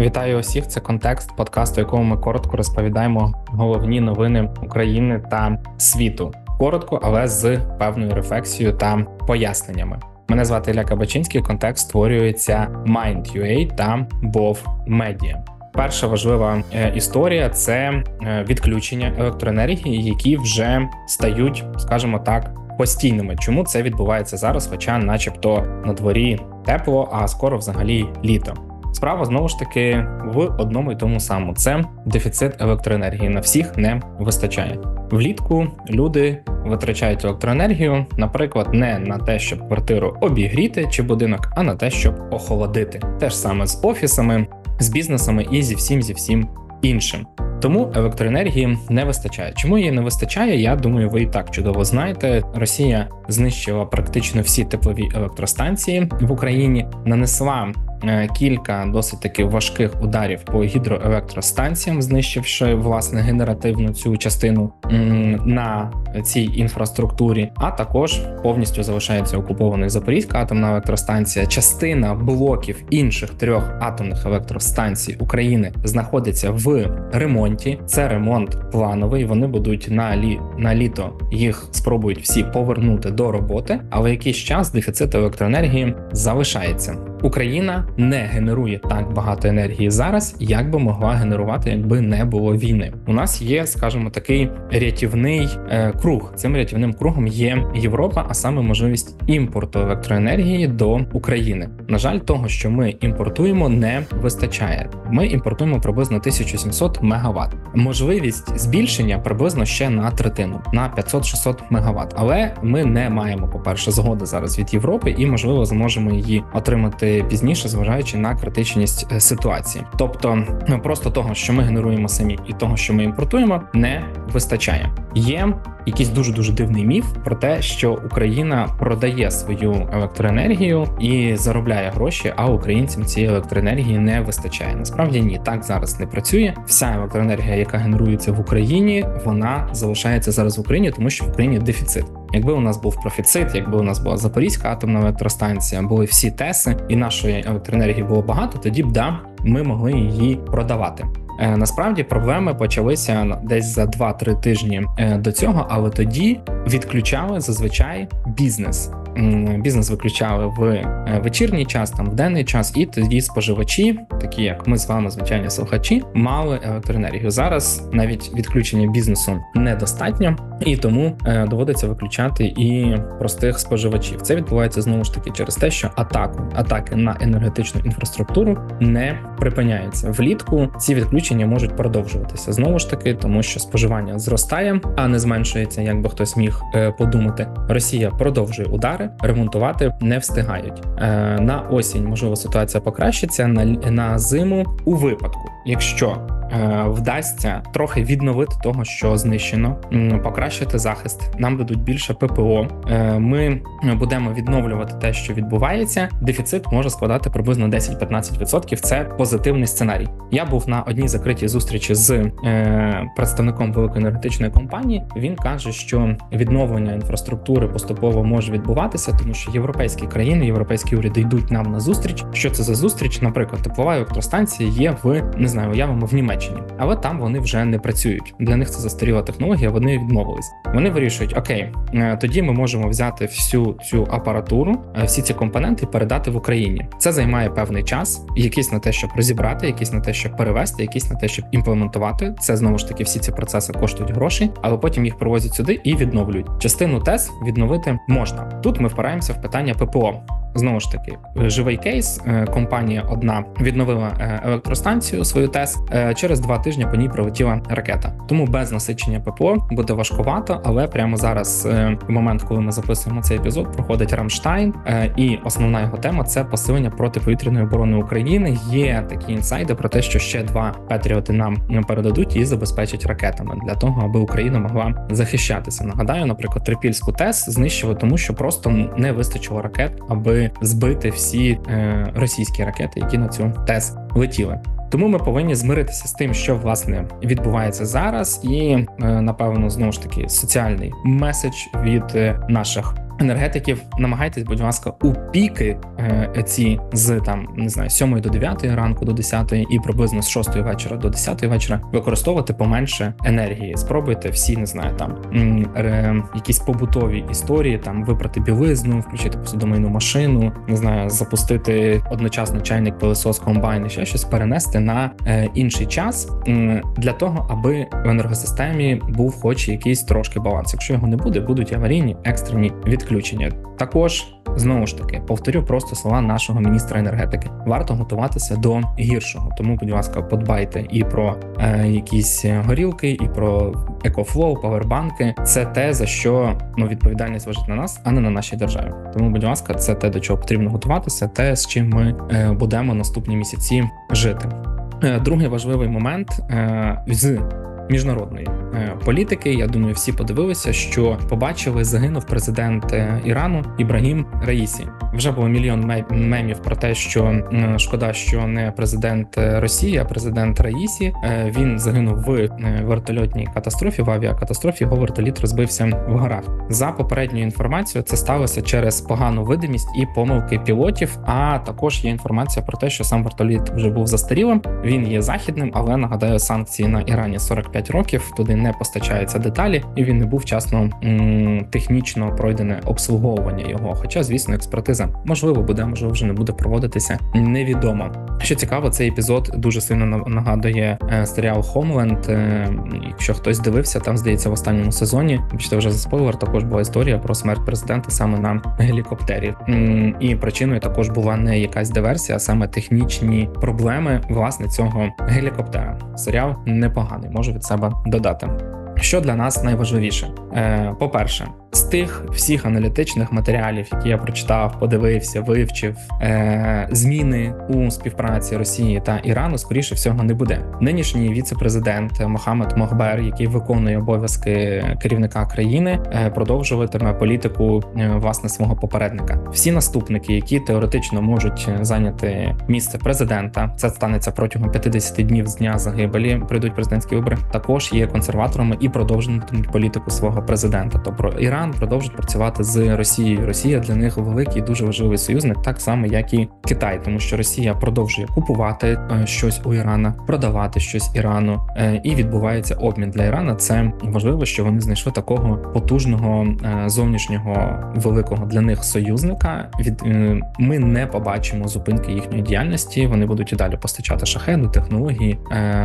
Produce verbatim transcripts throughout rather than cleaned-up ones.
Вітаю усіх, це «Контекст», подкаст, у якому ми коротко розповідаємо головні новини України та світу. Коротко, але з певною рефлексією та поясненнями. Мене звати Ілля Кабачинський, «Контекст» створюється Mind.ua та бов Media. Перша важлива історія – це відключення електроенергії, які вже стають, скажімо так, постійними. Чому це відбувається зараз, хоча начебто на дворі тепло, а скоро взагалі літо? Справа, знову ж таки, в одному і тому самому. Це дефіцит електроенергії. На всіх не вистачає. Влітку люди витрачають електроенергію, наприклад, не на те, щоб квартиру обігріти чи будинок, а на те, щоб охолодити. Те ж саме з офісами, з бізнесами і зі всім, зі всім іншим. Тому електроенергії не вистачає. Чому її не вистачає, я думаю, ви і так чудово знаєте. Росія знищила практично всі теплові електростанції в Україні, нанесла кілька досить таки важких ударів по гідроелектростанціям, знищивши, власне, генеративну цю частину на цій інфраструктурі, а також повністю залишається окупованою Запорізька атомна електростанція. Частина блоків інших трьох атомних електростанцій України знаходиться в ремонті. Це ремонт плановий, вони будуть на, лі... на літо, їх спробують всі повернути до роботи, але якийсь час дефіцит електроенергії залишається. Україна не генерує так багато енергії зараз, як би могла генерувати, якби не було війни. У нас є, скажімо, такий рятівний е, круг. Цим рятівним кругом є Європа, а саме можливість імпорту електроенергії до України. На жаль, того, що ми імпортуємо, не вистачає. Ми імпортуємо приблизно тисячу сімсот мегаватт. Можливість збільшення приблизно ще на третину, на п'ятсот-шістсот мегаватт. Але ми не маємо, по-перше, згоди зараз від Європи і, можливо, зможемо її отримати пізніше, зважаючи на критичність ситуації. Тобто, просто того, що ми генеруємо самі, і того, що ми імпортуємо, не вистачає. Є якийсь дуже-дуже дивний міф про те, що Україна продає свою електроенергію і заробляє гроші, а українцям цієї електроенергії не вистачає. Насправді ні, так зараз не працює. Вся електроенергія, яка генерується в Україні, вона залишається зараз в Україні, тому що в Україні дефіцит. Якби у нас був профіцит, якби у нас була Запорізька атомна електростанція, були всі ТЕСи і нашої електроенергії було багато, тоді б, да, ми могли її продавати. Е, насправді проблеми почалися десь за два-три тижні е, до цього, але тоді відключали зазвичай бізнес. Бізнес виключали в вечірній час, там в денний час, і тоді споживачі, такі як ми з вами, звичайні слухачі, мали електроенергію. Зараз навіть відключення бізнесу недостатньо, і тому е, доводиться виключати і простих споживачів. Це відбувається знову ж таки через те, що атаку, атаки на енергетичну інфраструктуру не припиняються. Влітку ці відключення можуть продовжуватися знову ж таки, тому що споживання зростає, а не зменшується, як би хтось міг е, подумати. Росія продовжує удари, ремонтувати не встигають. Е, на осінь, можливо, ситуація покращиться, на, на зиму у випадку, якщо е, вдасться трохи відновити того, що знищено, м, покращити захист, нам дадуть більше ППО, е, ми будемо відновлювати те, що відбувається, дефіцит може складати приблизно десять-п'ятнадцять відсотків, це позитивний сценарій. Я був на одній закритій зустрічі з е, представником великої енергетичної компанії, він каже, що відновлення інфраструктури поступово може відбуватися, тому що європейські країни, європейські уряди йдуть нам на зустріч. Що це за зустріч? Наприклад, теплова електростанція є в, не знаю, уявимо, в Німеччині, але там вони вже не працюють. Для них це застаріла технологія, вони відмовились. Вони вирішують, окей, тоді ми можемо взяти всю цю апаратуру, всі ці компоненти і передати в Україні. Це займає певний час, якийсь на те, щоб розібрати, якийсь на те, щоб перевести, якийсь на те, щоб імплементувати. Це, знову ж таки, всі ці процеси коштують грошей, але потім їх привозять сюди і відновлюють. Частину ТЕС відновити можна. Тут ми впираємося в питання ППО. Знову ж таки, живий кейс. Компанія одна відновила електростанцію, свою ТЕС. Через два тижні по ній прилетіла ракета. Тому без насичення ППО буде важкувато, але прямо зараз, в момент, коли ми записуємо цей епізод, проходить Рамштайн, і основна його тема – це посилення протиповітряної оборони України. Є такі інсайди про те, що ще два Петріоти нам передадуть і забезпечать ракетами для того, аби Україна могла захищатися. Нагадаю, наприклад, Трипільську ТЕС знищили, тому що просто не вистачило ракет, аби збити всі е, російські ракети, які на цю ТЕС летіли. Тому ми повинні змиритися з тим, що, власне, відбувається зараз, і, е, напевно, знову ж таки, соціальний меседж від е, наших енергетиків, намагайтесь, будь ласка, у піки е, ці з там не знаю сьомої до дев'ятої ранку до десятої і приблизно з шостої вечора до десятої вечора використовувати поменше енергії. Спробуйте всі, не знаю, там м, е, якісь побутові історії, там випрати білизну, включити посудомийну машину, не знаю, запустити одночасно чайник, пилосос, комбайн і ще щось, перенести на е, інший час м, для того, аби в енергосистемі був хоч якийсь трошки баланс. Якщо його не буде, будуть аварійні екстрені відключення. Також, знову ж таки, повторю просто слова нашого міністра енергетики. Варто готуватися до гіршого. Тому, будь ласка, подбайте і про е, якісь горілки, і про екофлоу, павербанки. Це те, за що ну, відповідальність лежить на нас, а не на нашій державі. Тому, будь ласка, це те, до чого потрібно готуватися, те, з чим ми е, будемо наступні місяці жити. Е, другий важливий момент е, з міжнародної політики. Я думаю, всі подивилися, що побачили, загинув президент Ірану Ібрагім Раїсі. Вже було мільйон мемів про те, що шкода, що не президент Росії, а президент Раїсі. Він загинув в вертольотній катастрофі, в авіакатастрофі. Його вертоліт розбився в горах. За попередньою інформацією, це сталося через погану видимість і помилки пілотів, а також є інформація про те, що сам вертоліт вже був застарілим. Він є західним, але, нагадаю, санкції на Ірані сорок п'ять років, туди не постачаються деталі, і він не був вчасно м- технічно пройдене обслуговування його. Хоча, звісно, експертиза можливо буде, можливо вже не буде проводитися, невідомо. Що цікаво, цей епізод дуже сильно нагадує е, серіал Homeland. Е, якщо хтось дивився, там, здається, в останньому сезоні, бачите, вже за спойлер, також була історія про смерть президента саме на гелікоптері. М- і причиною також була не якась диверсія, а саме технічні проблеми, власне, цього гелікоптера. Серіал непоганий, можу від себе додати. Що для нас найважливіше? Е, по-перше, з тих всіх аналітичних матеріалів, які я прочитав, подивився, вивчив, е, зміни у співпраці Росії та Ірану, скоріше всього, не буде. Нинішній віце-президент Мохаммед Мохбер, який виконує обов'язки керівника країни, е, продовжуватиме політику е, власне свого попередника. Всі наступники, які теоретично можуть зайняти місце президента, це станеться протягом п'ятдесят днів з дня загибелі, прийдуть президентські вибори, також є консерваторами і продовжуватимуть політику свого президента. Тобто Іран продовжить працювати з Росією. Росія для них великий, дуже важливий союзник, так само, як і Китай, тому що Росія продовжує купувати щось у Ірана, продавати щось Ірану, і відбувається обмін для Ірана. Це важливо, що вони знайшли такого потужного зовнішнього великого для них союзника. Від ми не побачимо зупинки їхньої діяльності. Вони будуть і далі постачати шахеди, технології,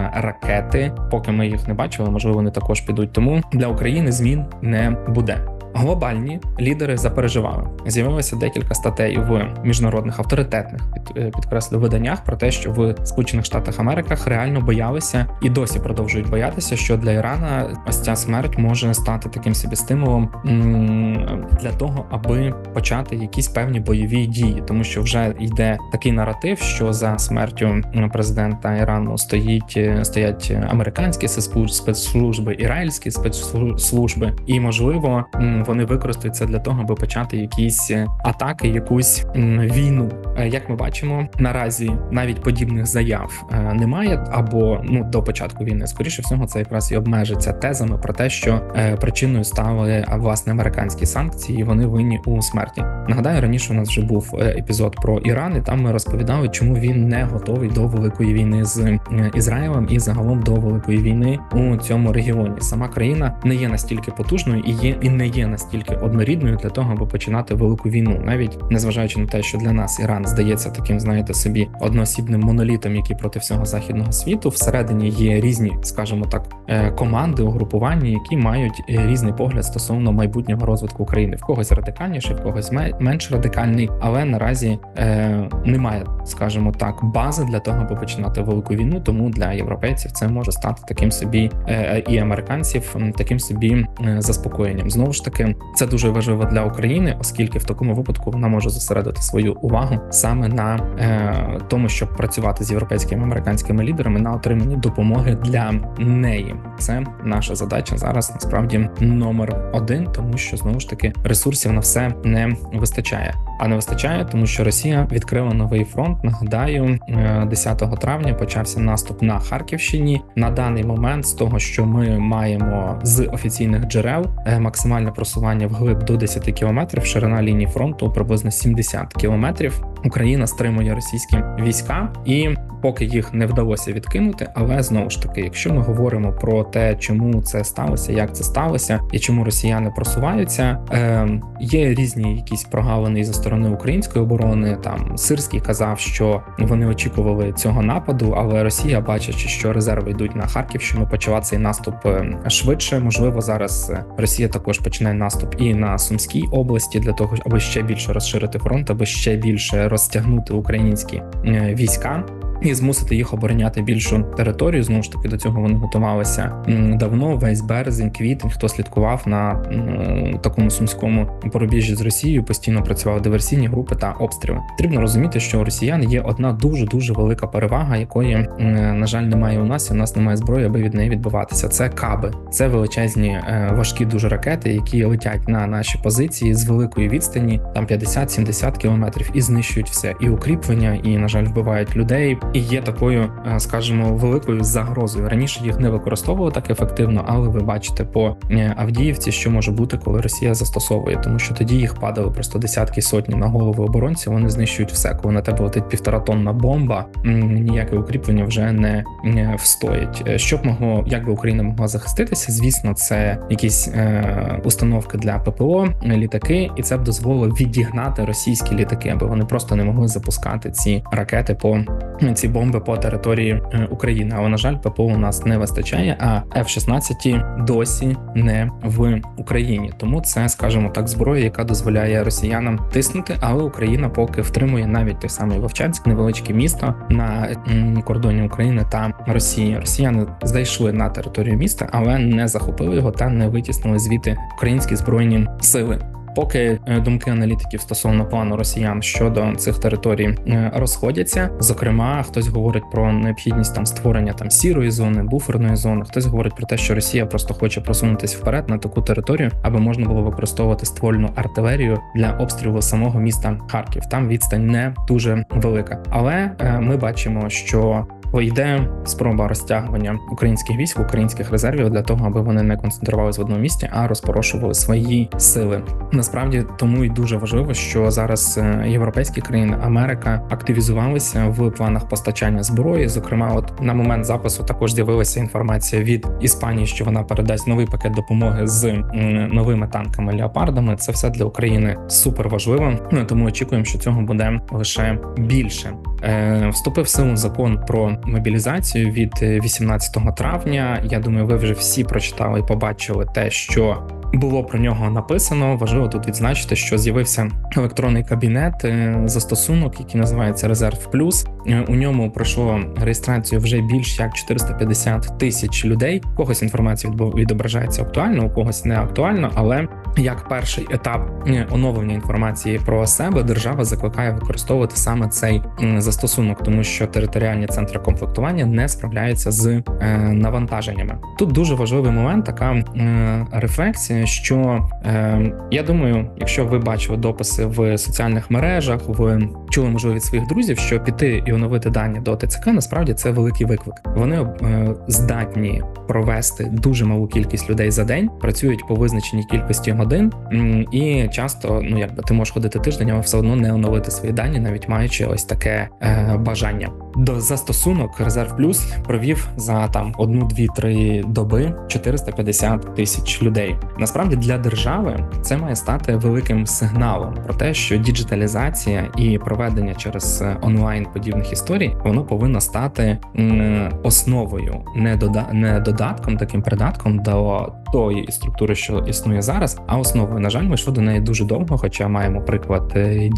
ракети. Поки ми їх не бачили, можливо, вони також підуть. Тому для України змін не буде. Глобальні лідери запереживали. З'явилося декілька статей в міжнародних авторитетних під, підкреслю виданнях про те, що в Сполучених Штатах Америках реально боялися і досі продовжують боятися, що для Ірана ось ця смерть може стати таким собі стимулом м- для того, аби почати якісь певні бойові дії, тому що вже йде такий наратив, що за смертю президента Ірану стоїть стоять американські спецслужби, ізраїльські спецслужби, і можливо вони використають це для того, аби почати якісь атаки, якусь війну. Як ми бачимо, наразі навіть подібних заяв немає, або ну до початку війни, скоріше всього, це якраз і обмежиться тезами про те, що причиною стали власне американські санкції, і вони винні у смерті. Нагадаю, раніше у нас вже був епізод про Іран, і там ми розповідали, чому він не готовий до великої війни з Ізраїлем і загалом до великої війни у цьому регіоні. Сама країна не є настільки потужною і є і не є настільки однорідною для того, аби починати велику війну, навіть незважаючи на те, що для нас Іран здається таким, знаєте, собі одноосібним монолітом, який проти всього західного світу. Всередині є різні, скажімо так, команди, угрупування, які мають різний погляд стосовно майбутнього розвитку України. В когось радикальніший, в когось менш радикальний, але наразі е, немає, скажімо так, бази для того, аби починати велику війну. Тому для європейців це може стати таким собі е, і американців таким собі е, заспокоєнням. Знову ж таки, це дуже важливо для України, оскільки в такому випадку вона може зосередити свою увагу саме на е, тому, щоб працювати з європейськими американськими лідерами на отриманні допомоги для неї. Це наша задача зараз насправді номер один, тому що знову ж таки ресурсів на все не вистачає. А не вистачає, тому що Росія відкрила новий фронт. Нагадаю, десятого травня почався наступ на Харківщині. На даний момент, з того, що ми маємо з офіційних джерел, максимальне просування вглиб до десять кілометрів, ширина лінії фронту приблизно сімдесят кілометрів. Україна стримує російські війська, і поки їх не вдалося відкинути, але знову ж таки, якщо ми говоримо про те, чому це сталося, як це сталося і чому росіяни просуваються, е, є різні якісь прогалини зі сторони української оборони. Там Сирський казав, що вони очікували цього нападу, але Росія, бачачи, що резерви йдуть на Харківщину, почала цей наступ швидше. Можливо, зараз Росія також починає наступ і на Сумській області для того, аби ще більше розширити фронт, аби ще більше розтягнути українські війська і змусити їх обороняти більшу територію. Знову ж таки, до цього вони готувалися давно, весь березень, квітень. Хто слідкував на такому сумському порубіжжі з Росією, постійно працювали диверсійні групи та обстріли. Потрібно розуміти, що у росіян є одна дуже-дуже велика перевага, якої, на жаль, немає у нас, і у нас немає зброї, аби від неї відбиватися. Це каби. Це величезні, важкі дуже ракети, які летять на наші позиції з великої відстані, там п'ятдесят-сімдесят кілометрів, і знищують все. І укріплення, і, на жаль, вбивають людей. І є такою, скажімо, великою загрозою. Раніше їх не використовували так ефективно, але ви бачите по Авдіївці, що може бути, коли Росія застосовує, тому що тоді їх падали просто десятки, сотні на голови оборонців, вони знищують все. Коли на тебе летить півторатонна бомба, ніяке укріплення вже не встоїть. Щоб могло, як би Україна могла захиститися, звісно, це якісь е, установки для ППО, літаки, і це б дозволило відігнати російські літаки, аби вони просто не могли запускати ці ракети по ці бомби по території України. Але, на жаль, ППО у нас не вистачає, а еф шістнадцять досі не в Україні. Тому це, скажімо так, зброя, яка дозволяє росіянам тиснути, але Україна поки втримує навіть той самий Вовчанськ, невеличке місто на кордоні України та Росії. Росіяни зайшли на територію міста, але не захопили його та не витіснили звідти українські збройні сили. Поки думки аналітиків стосовно плану росіян щодо цих територій розходяться. Зокрема, хтось говорить про необхідність там створення там сірої зони, буферної зони. Хтось говорить про те, що Росія просто хоче просунутися вперед на таку територію, аби можна було використовувати ствольну артилерію для обстрілу самого міста Харків. Там відстань не дуже велика. Але ми бачимо, що йде спроба розтягування українських військ, українських резервів для того, аби вони не концентрувалися в одному місці, а розпорошували свої сили. Насправді, тому і дуже важливо, що зараз європейські країни, Америка активізувалися в планах постачання зброї. Зокрема, от на момент запису також з'явилася інформація від Іспанії, що вона передасть новий пакет допомоги з новими танками Леопардами. Це все для України супер важливо, тому очікуємо, що цього буде лише більше. Е, вступив в силу закон про мобілізацію від вісімнадцятого травня. Я думаю, ви вже всі прочитали і побачили те, що було про нього написано. Важливо тут відзначити, що з'явився електронний кабінет, застосунок, який називається Резерв Плюс. У ньому пройшло реєстрацію вже більш як чотириста п'ятдесят тисяч людей. У когось інформація відображається актуально, у когось не актуально, але як перший етап оновлення інформації про себе держава закликає використовувати саме цей застосунок, тому що територіальні центри комплектування не справляються з навантаженнями. Тут дуже важливий момент, така рефлексія, що я думаю, якщо ви бачили дописи в соціальних мережах, ви чули, можливо, від своїх друзів, що піти і оновити дані до ТЦК, насправді це великий виклик. Вони здатні провести дуже малу кількість людей за день, працюють по визначеній кількості годин, і часто, ну якби ти можеш ходити тиждень, але все одно не оновити свої дані, навіть маючи ось таке е, бажання. До застосунок Резерв Плюс провів за там одну, дві, три доби чотириста п'ятдесят тисяч людей. Насправді для держави це має стати великим сигналом про те, що діджиталізація і проведення через онлайн подібних історій, воно повинно стати м, основою, не, дода, не додатком, таким придатком до тої структури, що існує зараз, а основою. На жаль, ми йшли до неї дуже довго, хоча маємо приклад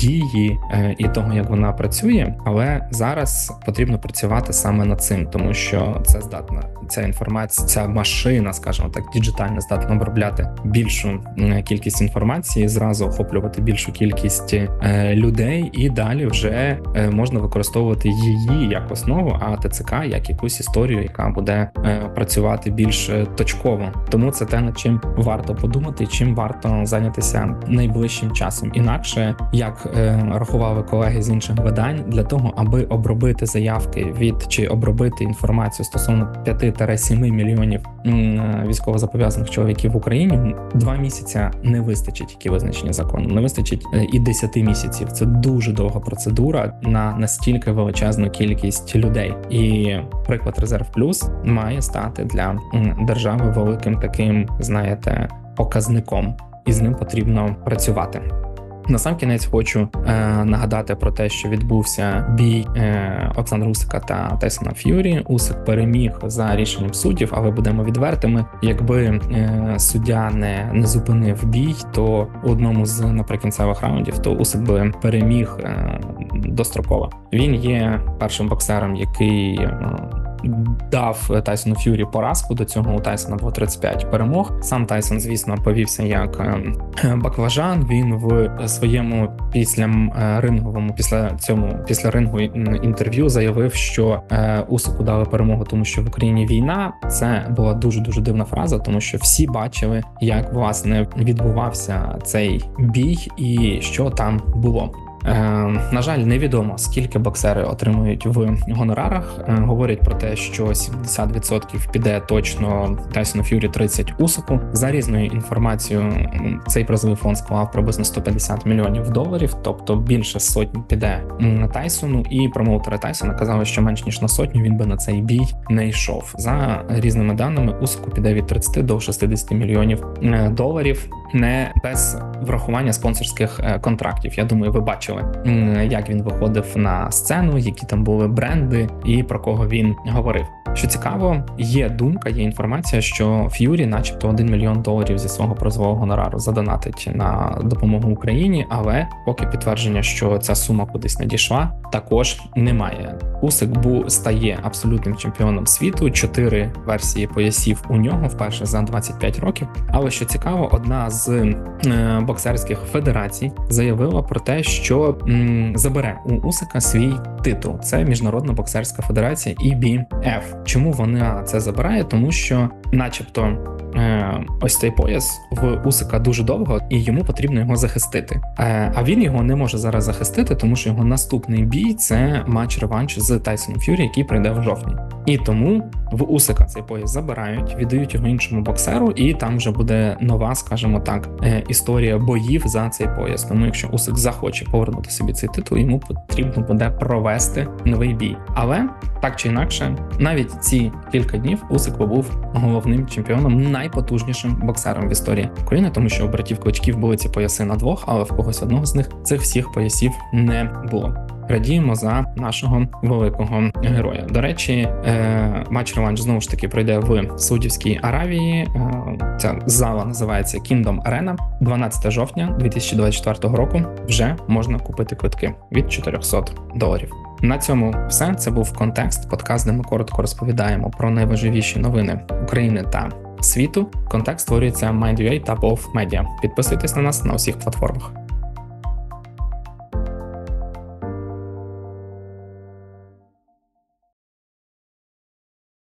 дії і того, як вона працює, але зараз потрібно працювати саме над цим, тому що це здатна, ця інформація, ця машина, скажімо так, діджитальна, здатна обробляти більшу кількість інформації, зразу охоплювати більшу кількість людей, і далі вже можна використовувати її як основу, а ТЦК як якусь історію, яка буде працювати більш точково. Тому це те, над чим варто подумати, чим варто зайнятися найближчим часом. Інакше, як е, рахували колеги з інших видань, для того, аби обробити заявки від чи обробити інформацію стосовно п'ять-сім мільйонів м, військовозобов'язаних чоловіків в Україні, два місяці не вистачить, які визначені законом, не вистачить е, і десяти місяців. Це дуже довга процедура на настільки величезну кількість людей. І приклад Резерв Плюс має стати для м, держави великим таким, знаєте, показником, і з ним потрібно працювати. Насамкінець хочу е, нагадати про те, що відбувся бій е, Олександра Усика та Тайсона Ф'юрі. Усик переміг за рішенням суддів, але будемо відвертими. Якби е, суддя не, не зупинив бій, то у одному з наприкінцевих раундів, то Усик би переміг е, достроково. Він є першим боксером, який е, дав Тайсону Ф'юрі поразку. До цього у Тайсона було тридцять п'ять перемог. Сам Тайсон, звісно, повівся як баклажан. Він в своєму після ринговому, після цьому після рингу інтерв'ю заявив, що Усику дали перемогу, тому що в Україні війна. Це була дуже дуже дивна фраза, тому що всі бачили, як власне відбувався цей бій і що там було. Е, на жаль, невідомо, скільки боксери отримують в гонорарах. Е, говорять про те, що сімдесят відсотків піде точно Тайсону Ф'юрі, тридцять Усику. За різною інформацією, цей призовий фонд склав приблизно сто п'ятдесят мільйонів доларів, тобто більше сотні піде на Тайсону, і промоутери Тайсона казали, що менш ніж на сотню він би на цей бій не йшов. За різними даними, Усику піде від тридцяти до шістдесят мільйонів доларів, не без врахування спонсорських контрактів. Я думаю, ви бачили, як він виходив на сцену, які там були бренди і про кого він говорив. Що цікаво, є думка, є інформація, що Ф'юрі начебто один мільйон доларів зі свого призового гонорару задонатить на допомогу Україні, але поки підтвердження, що ця сума кудись надійшла, також немає. Усик бу стає абсолютним чемпіоном світу, чотири версії поясів у нього вперше за двадцять п'ять років. Але що цікаво, одна з е, боксерських федерацій заявила про те, що м, забере у Усика свій титул. Це Міжнародна боксерська федерація і бі еф. Чому вона це забирає? Тому що начебто е, ось цей пояс в Усика дуже довго і йому потрібно його захистити. Е, а він його не може зараз захистити, тому що його наступний бій – це матч-реванш з Тайсоном Ф'юрі, який прийде в жовтні. І тому в Усика цей пояс забирають, віддають його іншому боксеру, і там вже буде нова, скажімо так, е, історія боїв за цей пояс. Тому якщо Усик захоче повернути собі цей титул, йому потрібно буде провести новий бій. Але так чи інакше, навіть ці кілька днів Усик був головним чемпіоном, найпотужнішим боксером в історії України, тому що у братів Кличків були ці пояси на двох, але в когось одного з них цих всіх поясів не було. Радіємо за нашого великого героя. До речі, матч-реванш знову ж таки пройде в Саудівській Аравії. Ця зала називається Kingdom Arena. дванадцятого жовтня дві тисячі двадцять четвертого року вже можна купити квитки від чотирьохсот доларів. На цьому все. Це був «Контекст», подкаст, де ми коротко розповідаємо про найважливіші новини України та світу. «Контекст» створюється MindUA та Both Media. Підписуйтесь на нас на усіх платформах.